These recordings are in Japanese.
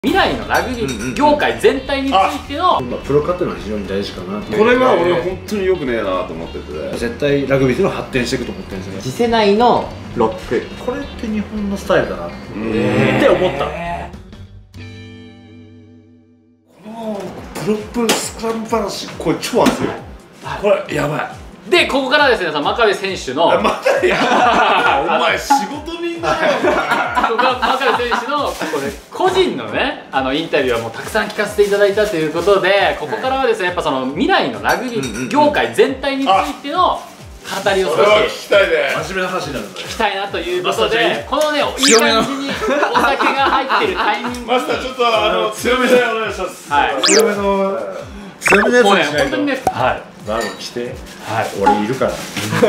未来のラグビー業界全体についてのプロ化っていうのは非常に大事かなって。 これは俺本当によくねえなと思ってて、 絶対ラグビーっていうのは発展していくと思ってるんですよね。 次世代のロック、 これって日本のスタイルだなって思った。 このプロップスクラム話、これ超熱いよ。これやばい。 で、ここからですね、真壁選手のまだやお前仕事人だよ。 ここ真壁選手のこれ個人のねインタビューはもうたくさん聞かせていただいたということで、ここからはですねやっぱその未来のラグビー業界全体についての語りを少し聞きたいね。 真面目な話になるんだね。 聞きたいなということで、このねいい感じにお酒が入ってるタイミングマスターちょっと強めでお願いします。 はい、 強めのやつもうねにしないと。 本当にねバーを着て、 はい俺いるから。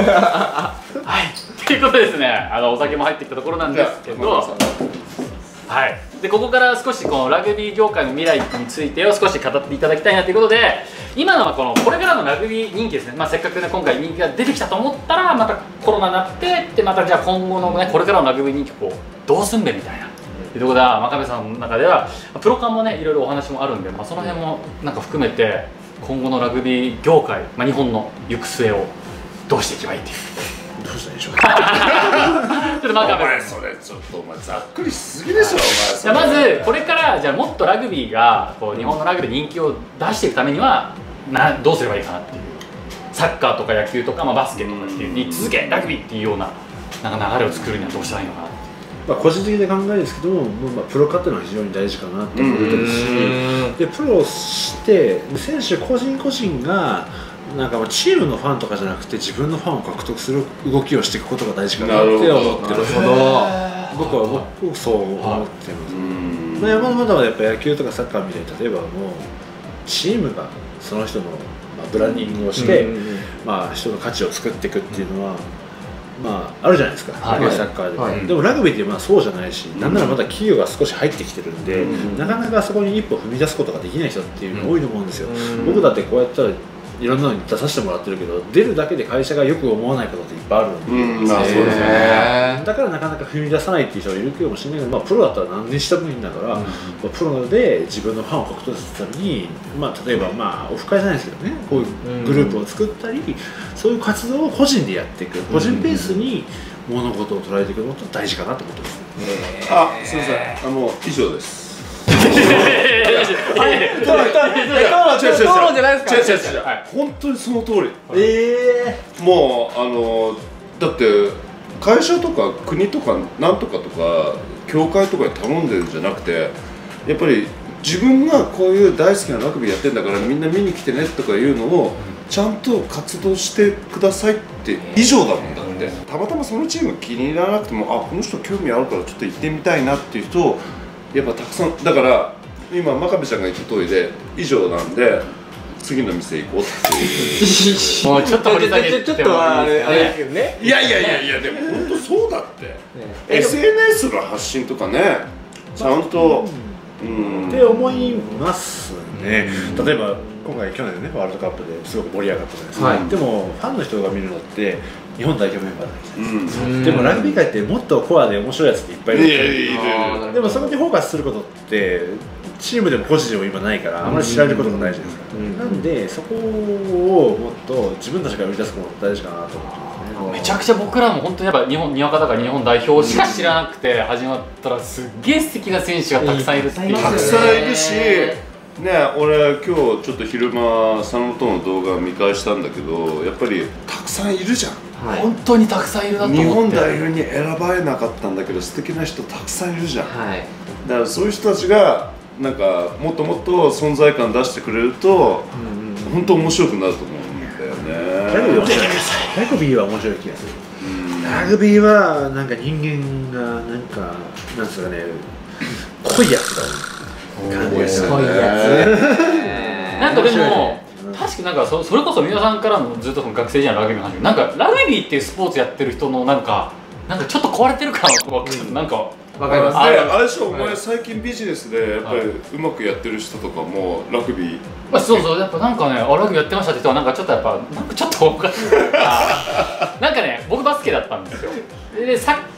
はいということでですねお酒も入ってきたところなんですけど、はい、でここから少しこのラグビー業界の未来についてを少し語っていただきたいなということで、今のはこれからのラグビー人気ですね、せっかくね今回人気が出てきたと思ったらまたコロナになってでまたじゃあ今後のねこれからのラグビー人気をどうすんべみたいな。というところでは真壁さんの中ではプロ間もねいろいろお話もあるんで、その辺もなんか含めて今後のラグビー業界、日本の行く末をどうしていけばいいっていう。 どうしたらいいでしょうか。 ちょっと真壁お前それちょっとお前ざっくりしすぎでしょお前。 じゃあまずこれからじゃあもっとラグビーが日本のラグビー人気を出していくためにはどうすればいいかなっていう、サッカーとか野球とか、バスケとかっていうに続けラグビーっていうような流れを作るにはどうしたらいいのかな。 個人的な考えですけども、プロ化っていうのは非常に大事かなと思ってるし、でプロをして選手個人個人がなんかチームのファンとかじゃなくて自分のファンを獲得する動きをしていくことが大事かなって思ってる。僕はそう思ってます。山の方はやっぱ野球とかサッカーみたいに例えばもうチームがその人のブランディングをして人の価値を作っていくっていうのはあるじゃないですか、サッカーでも。でもラグビーってそうじゃないし、なんならまだ企業が少し入ってきてるんで、なかなかそこに一歩踏み出すことができない人っていうの多いと思うんですよ。僕だってこうやったらいろんなのに出させてもらってるけど、出るだけで会社がよく思わないことっていっぱいあるんで、だからなかなか踏み出さないっていう人がいるかもしれないけど、プロだったら何にしてもいいんだから、プロで自分のファンを獲得するために、例えばオフ会じゃないですけどね、こういうグループを作ったり、そういう活動を個人でやっていく、個人ベースに物事を捉えていくことが大事かなと思ってます。 すみません、もう以上です。本当にその通り。もうだって会社とか国とかなんとかとか協会とかに頼んでるんじゃなくて、やっぱり自分がこういう大好きなラグビーやってんだからみんな見に来てねとかいうのをちゃんと活動してくださいって以上だもんだって。たまたまそのチーム気に入らなくても、この人興味あるからちょっと行ってみたいなっていう人やっぱたくさんだから、今真壁ちゃんが言った通りで以上なんで次の店行こうっていうもうちょっと掘り下げてちょっとあれですけどね。 いやでも本当そうだって、SNS の発信とかねちゃんとって思いますね。例えば今回去年ねワールドカップですごく盛り上がったじゃないですか。でもファンの人が見るのって日本代表メンバーだけじゃないですか。でもラグビー界ってもっとコアで面白いやつっていっぱいいる。でもそこにフォーカスすることってチームでも個人でも今ないからあまり知られることがないじゃないですか。なんでそこをもっと自分たちが生み出すことが大事かなと思ってますね。 めちゃくちゃ僕らも本当にやっぱにわかだから日本代表しか知らなくて始まったらすっげえ素敵な選手がたくさんいるっていう。 たくさんいるしね、俺今日ちょっと昼間佐野との動画見返したんだけど、やっぱりたくさんいるじゃん。 本当にたくさんいるなと思って。 日本代表に選ばれなかったんだけど素敵な人たくさんいるじゃん。だからそういう人たちがなんかもっともっと存在感出してくれると本当面白くなると思うんだよね。 ラグビーは面白い気がする。ラグビーはなんか人間がなんですかね、濃いやつだ感じがする。 なんかでも確かなんかそれこそ皆さんからもずっと学生時代のラグビーの話、なんかラグビーっていうスポーツやってる人のなんかちょっと壊れてる感はなんかわかります。 あれでしょ、お前最近ビジネスでやっぱりうまくやってる人とかもラグビーそうやっぱなんかねラグビーやってましたって人はなんかちょっとやっぱなんかちょっとおかしいなんかね僕バスケだったんですよ。でサッ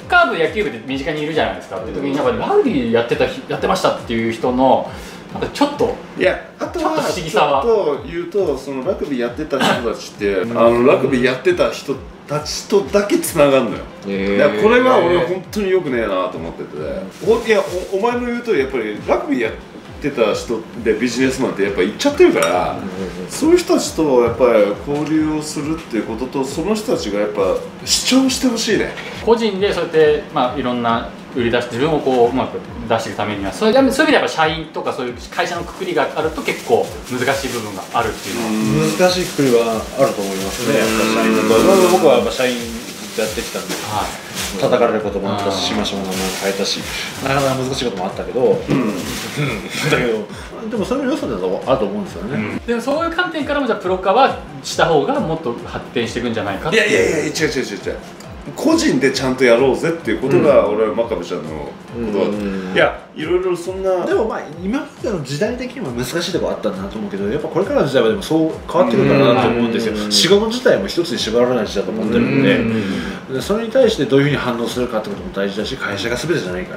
ッカー部野球部で身近にいるじゃないですかっていう時にやっぱりラグビーやってましたっていう人のなんかちょっといやあとはちょっと不思議さはちょっと言うとそのラグビーやってた人たちってラグビーやってた人たちとだけつながるのよ。だからこれは俺本当によくねえなと思ってて、いや お前の言うとやっぱりラグビーやってた人でビジネスマンってやっぱ行っちゃってるから、そういう人たちとやっぱり交流をするっていうこととその人たちがやっぱ主張してほしいね。 個人でそうやっていろんな売り出して自分をこううまく出していくためにはそういう意味でやっぱ社員とかそういう会社のくくりがあると結構難しい部分があるっていうのは難しいくくりはあると思いますね。やっぱ社員の場合僕はやっぱ社員ずっとやってきたんで、叩かれることもあったししましょうも名前も変えたしなかなか難しいこともあったけど、だけどでもそれの良さだとあると思うんですよね。 でもそういう観点からもじゃあプロ化はした方がもっと発展していくんじゃないかっていう。 いや違う個人でちゃんとやろうぜっていうことが俺は真壁ちゃんのことだった。いやいろいろそんなでも今までの時代的には難しいところあったんだなと思うけどやっぱこれからの時代はでもそう変わってくるかなと思うんですよ。仕事自体も一つに縛られない時代だと思ってるのでそれに対してどういうふうに反応するかってことも大事だし会社が全てじゃないから。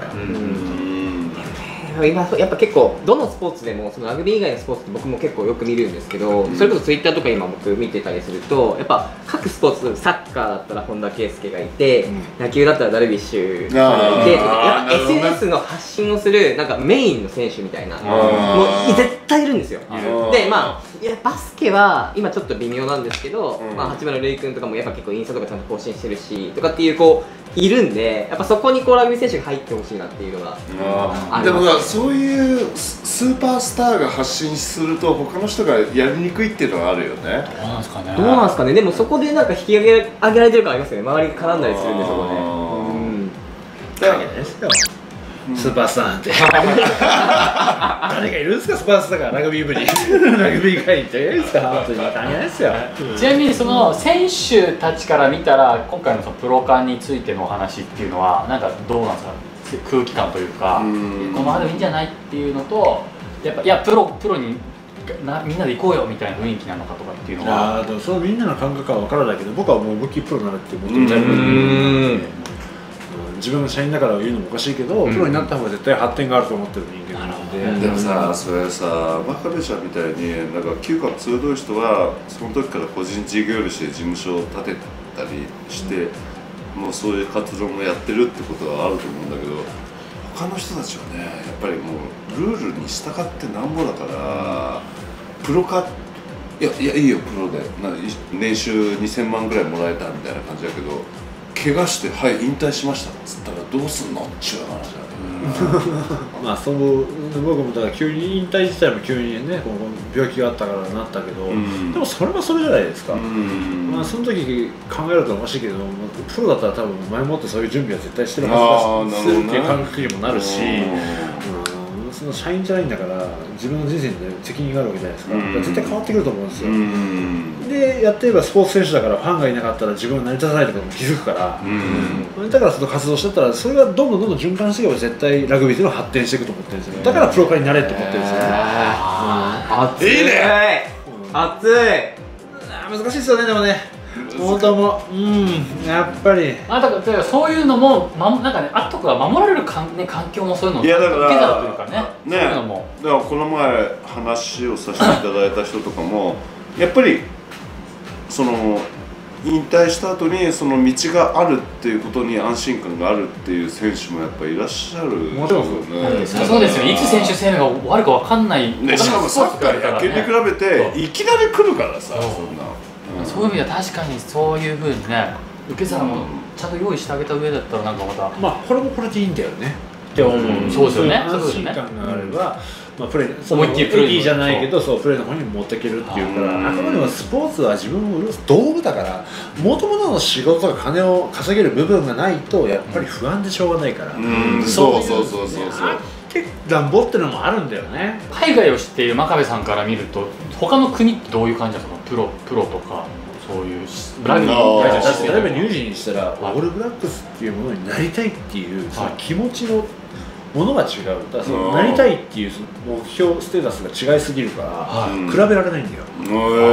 今やっぱ結構どのスポーツでもそのラグビー以外のスポーツって僕も結構よく見るんですけど、それこそツイッターとか今僕見てたりするとやっぱ各スポーツサッカーだったら本田圭佑がいて、野球だったらダルビッシュさんがいてとかやっぱ SNS の発信をするなんかメインの選手みたいなもう絶対いるんですよ。でいやバスケは今ちょっと微妙なんですけど、八村塁君とかもやっぱ結構インスタとかちゃんと更新してるしとかっていうこういるんでやっぱそこにこうラグビー選手が入ってほしいなっていうのがあります。 でもそういうスーパースターが発信すると他の人がやりにくいっていうのがあるよね。 どうなんですかね。 どうなんですかね。でもそこでなんか引き上げられてる感ありますよね。周りが絡んだりするんでそこで。 関係ないですよスーパースターなんて誰がいるんですかスーパースターがラグビー部にラグビー界にっていいですか本当に関係ないですよ。 ちなみにその選手たちから見たら今回のそのプロ化についてのお話っていうのはなんかどうなんですか空気感というかこのままでもいいんじゃないっていうのとやっぱいやプロにみんなで行こうよみたいな雰囲気なのかとかっていうのはでもそのみんなの感覚は分からないけど僕はもう思いっきりプロになるって思ってるタイプで自分が社員だから言うのもおかしいけど、プロになった方が絶対発展があると思ってる人間なので。 でもさ、それさ、真壁ちゃんみたいになんか嗅覚鋭い人はその時から個人事業主で事務所を建てたりして、もうそういう活動もやってるってことはあると思うんだけど他の人たちはね、やっぱりもうルールに従ってなんぼだからプロ化いやいいよプロで年収2000万ぐらいもらえたみたいな感じだけど怪我してはい引退しましたっつったらどうすんのっちゅう話だまあ僕もだから急に引退自体も急にねこの病気があったからなったけど、でもそれはそれじゃないですか。まあその時考えるとおかしいけどプロだったら多分前もってそういう準備は絶対してるはずだしっていう感覚にもなるし、その社員じゃないんだから自分の人生に責任があるわけじゃないですか。だから絶対変わってくると思うんですよ。でやってればスポーツ選手だからファンがいなかったら自分は成り立たないとかも気づくから、だからその活動してたらそれがどんどん循環していけば絶対ラグビーというのは発展していくと思ってるんですよ。だからプロ化になれって思ってるんですよね。 熱いね。熱い。 難しいですよねでもね。本当もやっぱりだからそういうのもなんかねあとか守られる環境もそういうのいやだから受け皿というかねそういうのもだからこの前話をさせていただいた人とかもやっぱりその引退した後にその道があるっていうことに安心感があるっていう選手もやっぱりいらっしゃるもちろんそうですよいつ選手生命があるか分かんないしかもサッカー野球に比べていきなり来るからさそんなそういう意味では確かにそういうふうにね受け皿もちゃんと用意してあげた上だったらなんかまたこれもこれでいいんだよねって思う。 そうですよね安心感があればプレー思いっきりプレーいいじゃないけどプレーの方に持っていけるっていうからあくまでもスポーツは自分を潤す道具だからもともとの仕事とか金を稼げる部分がないとやっぱり不安でしょうがないからそう乱暴ってのもあるんだよね。 海外を知っている真壁さんから見ると他の国ってどういう感じなんですかプロとかそういうラグビー例えばニュージーにしたらオールブラックスっていうものになりたいっていうその気持ちのものが違う。だからそのなりたいっていう目標ステータスが違いすぎるから比べられないんだ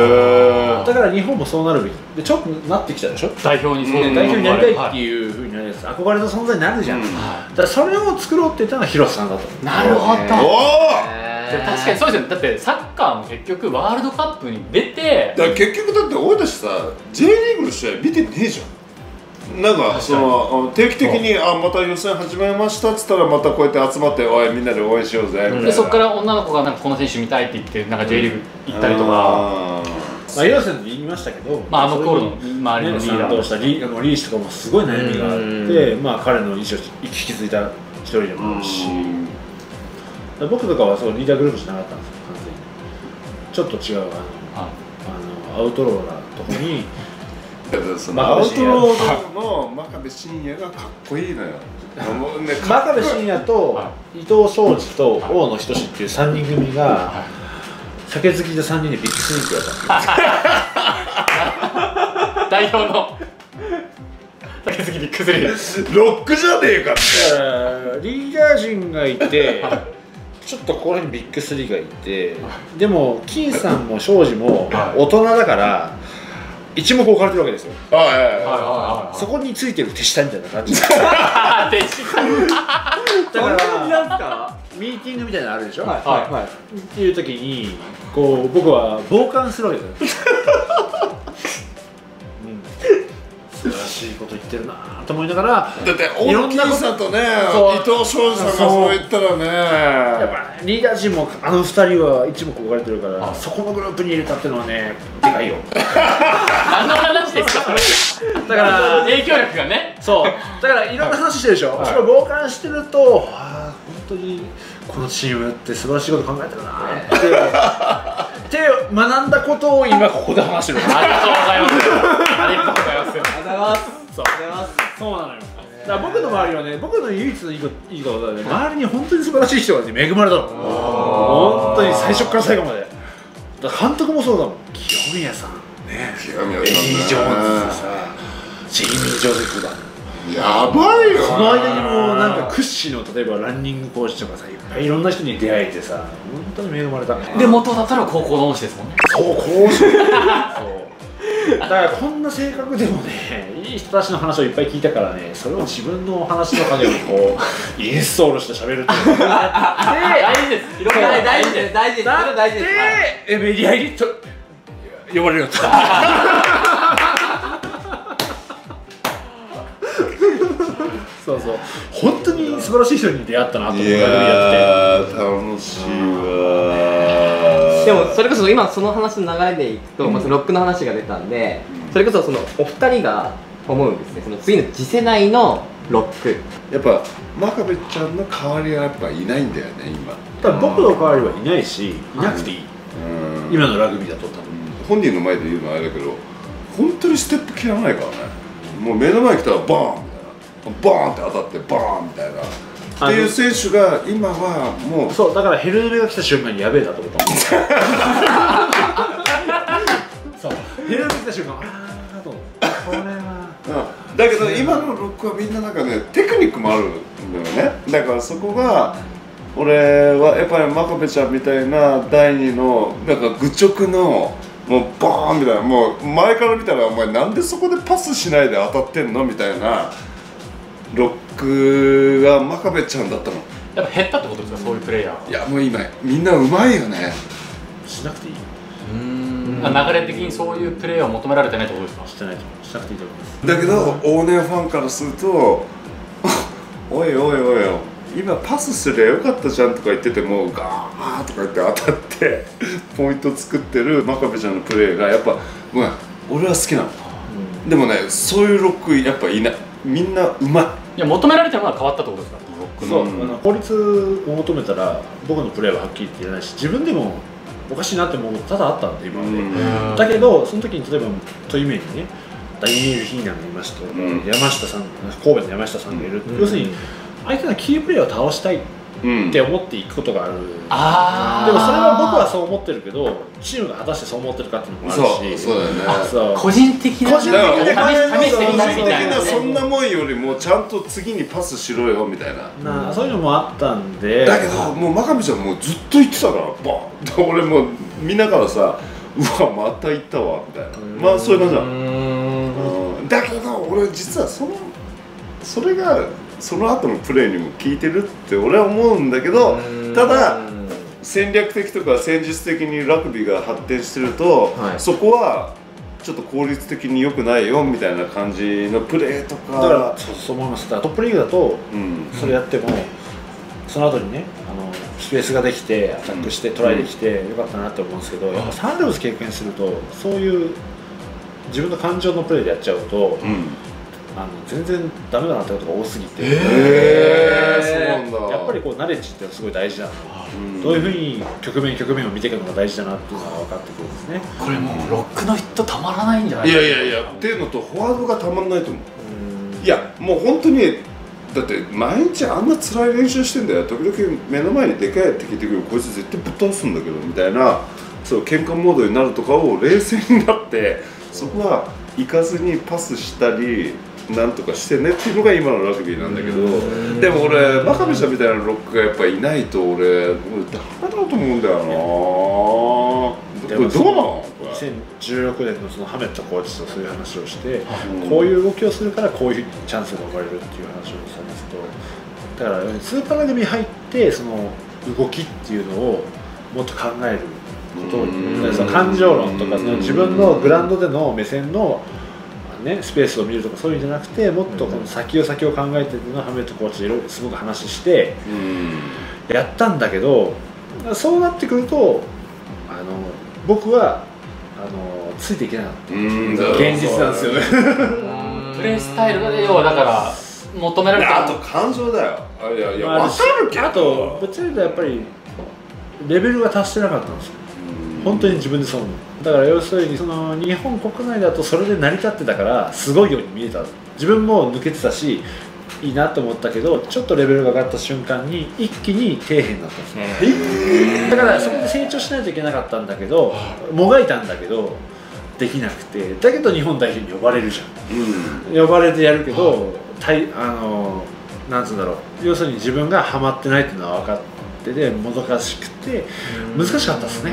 よ。だから日本もそうなるべきでちょっとなってきたでしょ。 代表になりたいっていうふうになりです憧れの存在になるじゃん、だからそれを作ろうって言ったのが広瀬さんだと思う。 なるほど。 お確かにそうですよね。だってサッカーも結局ワールドカップに出て、 だから結局だって俺たちさ J リーグの試合見てねえじゃん。なんかその定期的にまた予選始めましたっつったらまたこうやって集まっておいみんなで応援しようぜみたいな。 でそこから女の子がなんかこの選手見たいって言ってなんか J リーグ行ったりとか、 まあ、広瀬さんに言いましたけど、 まああの頃の周りのリーダーとしたリーチとかもすごい悩みがあって、まあ彼の意思を引き継いだ一人でもあるし、僕とかはそうリーダーグループじゃなかったんですよ完全に。ちょっと違うアウトローなとこに。 そのアウトローの真壁真也がかっこいいのよ。 真壁真也と伊藤昌司と大野仁っていう3人組が酒好きで3人でビッグスニークやったんですよ。 代表の酒好きビッグスリーロックじゃねえかって。 リーダー陣がいてちょっとここにビッグスリーがいて、でも金さんも庄司も大人だから一目置かれてるわけですよ。そこについてる手下みたいな感じ。 手下。 だからミーティングみたいなのあるでしょ。っていう時にこう僕は傍観するわけですよ。素晴らしいこと言ってるなと思いながら、 だって大野金さんとね伊藤昌司さんがそう言ったらね、 やっぱリーダー陣もあの2人は一目置かれてるから、そこのグループに入れたっていうのはねでかいよ。 何の話ですかそれ。だから影響力がね。 そうだからいろんな話してるでしょ。それを傍観してると本当にこのチームって素晴らしいこと考えてるなって学んだことを今ここで話してる。 ありがとうございます。ありがとうございます。 ありがとうございます。 そうなのよ。だから僕の周りはね、僕の唯一のいいことはね、周りに本当に素晴らしい人が、ね、恵まれたの。本当に最初から最後まで。だから監督もそうだもん。清宮さん、ね、 清宮エディ・ジョーンズさ、ジェイミー・ジョゼフだ。 やばいよ。 その間にもなんか屈指の例えばランニングコーチとかさ、いっぱいいろんな人に出会えてさ、本当に恵まれた。 で元だったら高校の恩師ですもんね。 そう、講師。そうだからこんな性格でもね、いい人たちの話をいっぱい聞いたからね、それを自分の話の陰にこうインストールして喋るっていうのが大事です。広がり大事です。 大事です。それ大事です。 メディア入りと呼ばれるようになった。そうそう、本当に素晴らしい人に出会ったなと思って。 いやー楽しいわ。 でもそれこそ今その話の流れでいくと、まあ、そのロックの話が出たんで、それこそそのお二人が思うんですね、その次の次世代のロック。 やっぱ真壁ちゃんの代わりはやっぱいないんだよね今。 だから僕の代わりはいないし、いなくていい。今のラグビーだと多分本人の前で言うのはあれだけど、本当にステップ切らないからね。もう目の前に来たらバーンみたいな、バーンって当たってバーンみたいなっていう選手が今はもうそうだからヘルメが来た瞬間にやべえなと思ったもん。そうヘルメ来た瞬間あとこれはだけど今のロックはみんななんかねテクニックもあるんだよね。だからそこが俺はやっぱり真壁ちゃんみたいな第二のなんか愚直のもうバーンみたいな、もう前から見たらお前なんでそこでパスしないで当たってんのみたいなロックが真壁ちゃんだったの。 やっぱ減ったってことですか、そういうプレイヤー。 いやもう今みんなうまいよね。 しなくていい。 流れ的にそういうプレーを求められてないってことですか。 してないと思う。しなくていいと思います。 だけど往年ファンからするとおいおいおい今パスすりゃよかったじゃんとか言っててもガーとか言って当たってポイント作ってる真壁ちゃんのプレーがやっぱごめん俺は好きなの、でもねそういうロックやっぱいない。みんなうまい。 いや求められてるのは変わったってことですか、ロックの。 そう、法律を求めたら僕のプレーははっきり言って言えないし、自分でもおかしいなって思うこと多々あったんで今まで。だけどその時に例えばトイメにねダイニール・ヒーナンがいましたとか、山下さん、神戸の山下さんがいる、要するに相手のキープレーを倒したいって思っていくことがある。でもそれは僕はそう思ってるけど、チームが果たしてそう思ってるかっていうのもあるし。 そうだよね。 個人的な試してみたいな。 そんなもんよりもちゃんと次にパスしろよみたいな。 そういうのもあったんで。 だけどもう真壁ちゃんもうずっと言ってたから、バーン。俺もう見ながらさ、うわまた行ったわみたいな。まあそういう感じだ。だけど俺実はそのそれがその後のプレーにも効いてるって俺は思うんだけど、ただ戦略的とか戦術的にラグビーが発展してると、そこはちょっと効率的に良くないよみたいな感じのプレーとか。 だからそう思います。だからトップリーグだとそれやってもその後にねスペースができてアタックしてトライできてよかったなって思うんですけど、やっぱサンデーブス経験するとそういう自分の感情のプレーでやっちゃうと、全然ダメだなってことが多すぎて、 そうなんだ。 やっぱりこうナレッジってすごい大事だな、どういうふうに局面を見ていくのが大事だなっていうのが分かってくるんですね。 これもうロックの人たまらないんじゃないいやっていうのとフォワードがたまんないと思う。いやもう本当にだって毎日あんな辛い練習してんだよ、時々目の前にでかい敵ってくる、こいつ絶対ぶっ倒すんだけどみたいな、そう喧嘩モードになるとかを冷静になってそこは行かずにパスしたりなんとかしてねっていうのが今のラグビーなんだけど、でも俺真壁さんみたいなロックがやっぱいないと俺ダメだと思うんだよな。これどうなの ？2016年のそのハメットコーチとそういう話をして、こういう動きをするからこういうチャンスが生まれるっていう話をしたんですけど、だからスーパーラグビー入ってその動きっていうのをもっと考えることを、その感情論とかその自分のグラウンドでの目線のスペースを見るとかそういうんじゃなくて、もっとこの先を考えてるのをハメットコーチでいろいろすごく話してやったんだけど、そうなってくると僕はついていけなかった現実なんですよね。 プレースタイルが要はだから求められてる。 あと感情だよ。いや分かるけど、 あとぶっちゃけたらやっぱりレベルが達してなかったんですよ、本当に自分でそう思う。だから要するにその日本国内だとそれで成り立ってたからすごいように見えた、自分も抜けてたしいいなと思ったけど、ちょっとレベルが上がった瞬間に一気に底辺だったんですね。だからそこで成長しないといけなかったんだけど、もがいたんだけどできなくて、だけど日本代表に呼ばれるじゃん、呼ばれてやるけど、なんつうんだろう、要するに自分がハマってないっていうのは分かっててもどかしくて難しかったですね。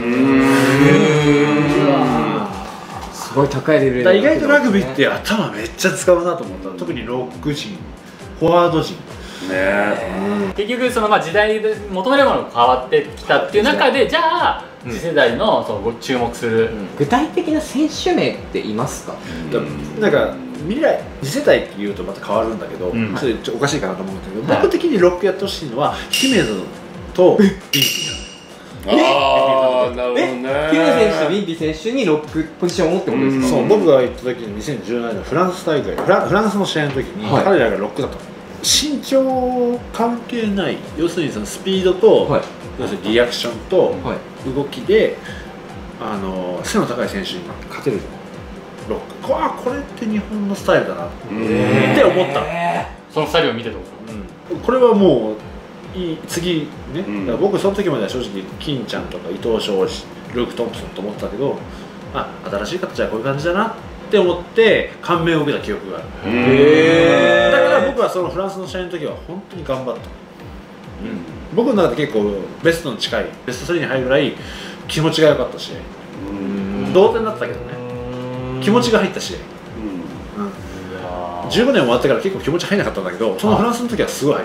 すごい高いレベルだ意外とラグビーって頭めっちゃ使うなと思った、特にロック陣、フォワード陣結局その時代で求めるものが変わってきたっていう中で、じゃあ次世代のその注目する具体的な選手名っていますか？ なんか未来次世代っていうとまた変わるんだけど、それおかしいかなと思うんだけど、僕的にロックやってほしいのは姫野とビンピああなるほどね。 姫野選手とビンピ選手にロックポジションを持ってことですか？ そう、僕が行った時に2017年のフランス大会、フランスの試合の時に彼らがロックだったの。身長関係ない、要するにそのスピードと、要するにリアクションと動きで背の高い選手に勝てるロック、これって日本のスタイルだなって思った。 その2人を見てても、 これはもう次ね、だから僕その時までは正直金ちゃんとか伊藤昌司、ルーク・トンプソンと思ってたけど、新しい形はこういう感じだなって思って感銘を受けた記憶がある。だから僕はそのフランスの試合の時は本当に頑張った、僕の中で結構ベストに近い、ベスト3に入るぐらい気持ちが良かった試合、同点だったけどね、気持ちが入った試合、15年終わってから結構気持ち入らなかったんだけど、そのフランスの時はすごい入った。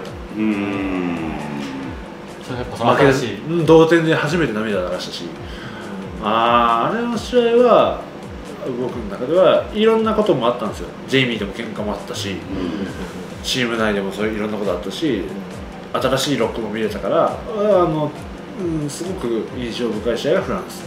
それやっぱその新しい同点で初めて涙流したし、あれの試合は僕の中ではいろんなこともあったんですよ。ジェイミーでも喧嘩もあったし、チーム内でもそういういろんなことあったし、新しいロックも見れたから、すごく印象深い試合がフランス。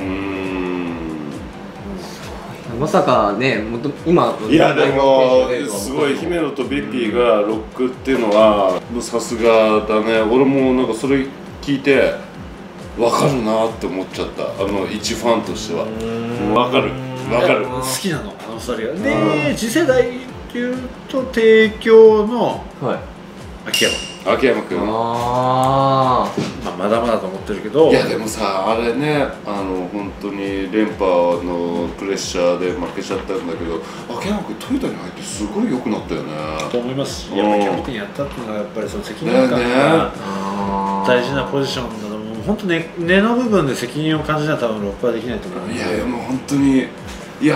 まさかね、今いやでもすごい姫野とビッピーがロックっていうのはさすがだね。俺もなんかそれ聞いて分かるなって思っちゃった、一ファンとしては。分かる好きなの、あの2人が。で次世代っていうと帝京の秋山君、まだまだと思ってるけど、 いやでもさ、あれね、本当に連覇のプレッシャーで負けちゃったんだけど、秋山君トヨタに入ってすごい良くなったよねと思いますし、やっぱりキャプテンやったっていうのはやっぱりその責任感が大事なポジションだと思う。本当根の部分で責任を感じないと多分ロックはできないと思う。 いやもう本当に、いや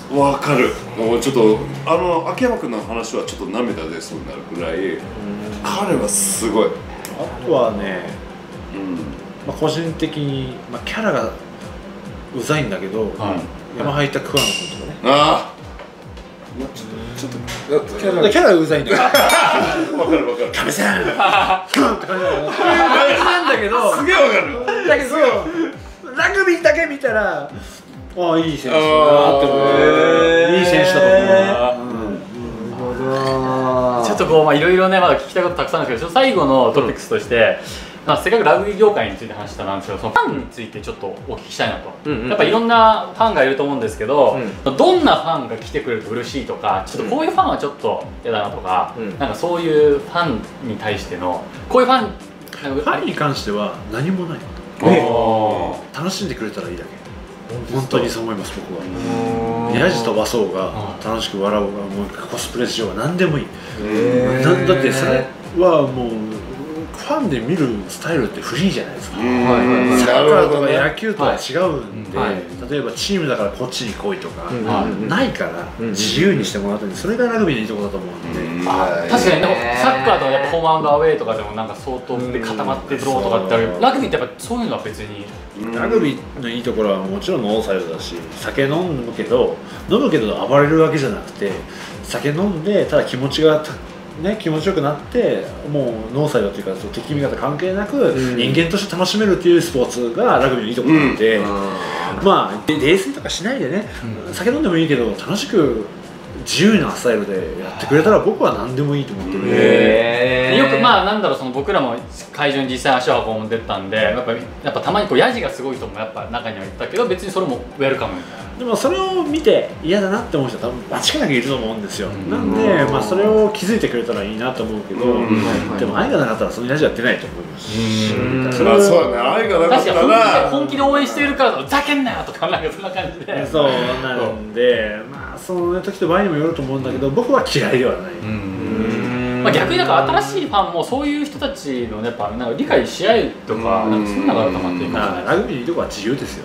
わかる。もうちょっと秋山君の話はちょっと涙出そうになるぐらい彼はすごい。 あとはね、まあ、個人的に、まあ、キャラがうざいんだけど、山入った桑野君とかね。 ああちょっとキャラがうざいんだよ。 わかるわかる。 カメさんって感じなんだけど、 すげえわかる。 だけどラグビーだけ見たら、ああいい選手だなって思う。いい選手だと思う。 ちょっとこういろいろねまだ聞きたいことたくさんあるんですけど、最後のトピックスとして、まあ、せっかくラグビー業界について話したんですけど、そのファンについてちょっとお聞きしたいなと。やっぱいろんなファンがいると思うんですけど、どんなファンが来てくれると嬉しいとか、ちょっとこういうファンはちょっと嫌だなとか、なんかそういうファンに対してのこういうファンに関しては何もない。楽しんでくれたらいいだけ。本当にそう思います。僕はヤジ飛ばそうが楽しく笑おうが、もうコスプレしようが何でもいい。だってそれはもうファンで見るスタイルってフリーじゃないですか。サッカーとか野球とは違うんで、例えばチームだからこっちに来いとかないから自由にしてもらって、それがラグビーのいいところだと思うんで。 確かにサッカーとかやっぱホームアンドアウェイとかでもなんか相当で固まってどうとかってあるけど、ラグビーってやっぱそういうのは別に。 ラグビーのいいところはもちろんノーサイドだし、酒飲むけど暴れるわけじゃなくて、酒飲んでただ気持ちが気持ちよくなって、もうノーサイドというか敵味方関係なく人間として楽しめるっていうスポーツがラグビーのいいところなんで、まあ泥酔とかしないでね、酒飲んでもいいけど楽しく自由なスタイルでやってくれたら僕は何でもいいと思ってるんで。 よくまあなんだろう、その僕らも会場に実際足を運んでったんで、やっぱたまにこうヤジがすごい人もやっぱ中にはいたけど、別にそれもウェルカムみたいな。 でもそれを見て嫌だなって思う人は多分間違いなくいると思うんですよ。なんで、まあ、それを気づいてくれたらいいなと思うけど、でも愛がなかったらそのヤジは出ないと思いますし、 そうだね、愛がなかったら本気で応援しているからふざけんなよとかなんかそんな感じで。 そうなんで、まあその時と場合にもよると思うんだけど、僕は嫌いではない。 まあ逆になんか新しいファンもそういう人たちのやっぱなんか理解し合うとか、なんかそんなのがあるかなっていうか、 ラグビーのいいとこは自由ですよ。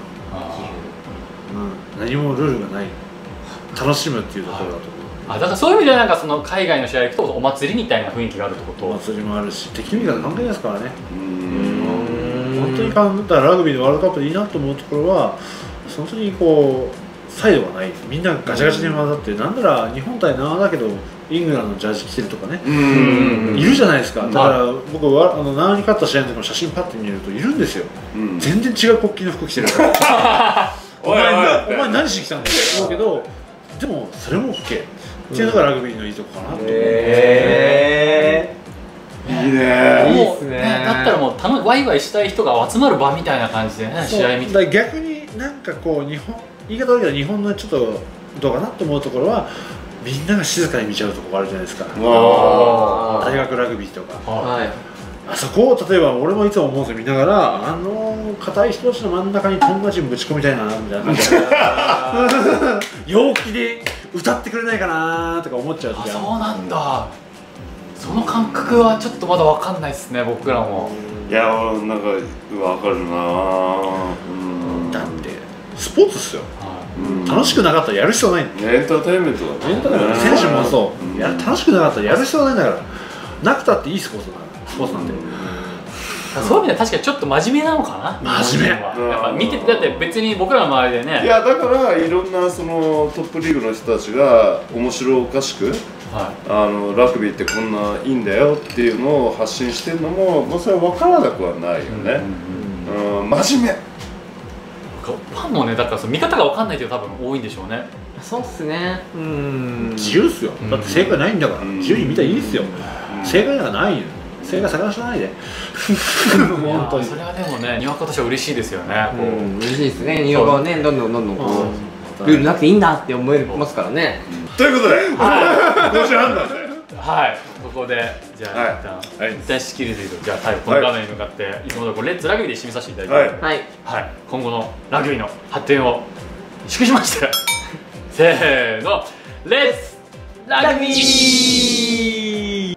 何もルールがない、楽しむっていうところだと思う。 だからそういう意味ではなんかその海外の試合行くとお祭りみたいな雰囲気があるってこと。 お祭りもあるし、敵味方関係ないですからね。本当に考えたらラグビーのワールドカップでいいなと思うところは、本当にこうサイドがない、みんなガチャガチャに混ざって、なんなら日本対縄だけどイングランドのジャージ着てるとかね、いるじゃないですか。だから僕は縄に勝った試合の時の写真パッて見るといるんですよ。全然違う国旗の服着てるからお前何しに来たんだよって思うけど、でもそれも OK っていうのがラグビーのいいとこかなと思う。いいね。 もうだったらもうワイワイしたい人が集まる場みたいな感じでね、試合見て。 逆になんかこう言い方悪いけど日本のちょっとどうかなと思うところは、みんなが静かに見ちゃうところがあるじゃないですか。大学ラグビーとか、あそこを例えば俺もいつも思うんですよ、見ながら硬い人たちの真ん中にトンガ人ぶち込みたいなみたいな感じで陽気で歌ってくれないかなとか思っちゃう時は。 そうなんだ。その感覚はちょっとまだ分かんないですね、僕らも。 いや、なんか分かるな。 だってスポーツっすよ。楽しくなかったらやる必要ない。 エンターテインメントだね。 エンターテインメント、選手もそう、楽しくなかったらやる必要ないんだから。なくたっていいスポーツなんで。 そういう意味では確かにちょっと真面目なのかな。 真面目。 やっぱ見てて、だって別に僕らの周りでね。 いや、だからいろんなそのトップリーグの人たちが面白おかしく、ラグビーってこんないいんだよっていうのを発信してるのも、それは分からなくはないよね。真面目。 ファンもね、だから見方が分かんないっていうの多分多いんでしょうね。 そうっすね。 自由っすよ。だって正解ないんだから、自由に見たらいいっすよ。正解なんかないよ。正解探さないで。本当に。 それはでもね、にわかとしては嬉しいですよね。 嬉しいですね。にわかはね、どんどんこうルールなくていいんだって思えますからね。 ということで、5時半なんで。 はい、ここでじゃあ一旦仕切るというと、じゃあ最後この画面に向かっていつものレッツラグビーで締めさせていただきます。はい、今後のラグビーの発展を祝しましてせーの、レッツラグビー。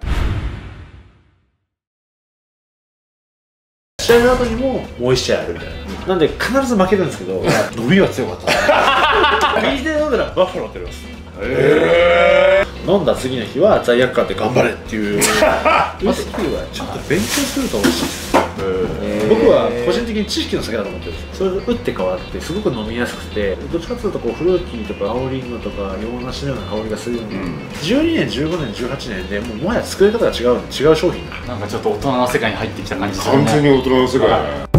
試合の後にももう1試合あるみたいな。なんで必ず負けるんですけど、伸びは強かった。 右手で飲んだらバッファローって言います。飲んだ次の日は罪悪感で頑張れっていうウイスキーはちょっと勉強すると美味しいです。僕は個人的に知識の酒だと思ってるんです。それが打って変わってすごく飲みやすくて、どっちかというとこうフルーティーとか青リンゴとか洋梨のような香りがするような、12年15年18年でもはや作り方が違う商品がなんかちょっと大人の世界に入ってきた感じするね。 完全に大人の世界だね。